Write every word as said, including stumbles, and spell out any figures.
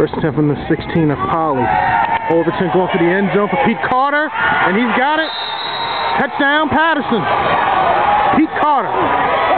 First attempt from the sixteen of Polly. Overton going for the end zone for Pete Carter, and he's got it. Touchdown, Patterson. Pete Carter.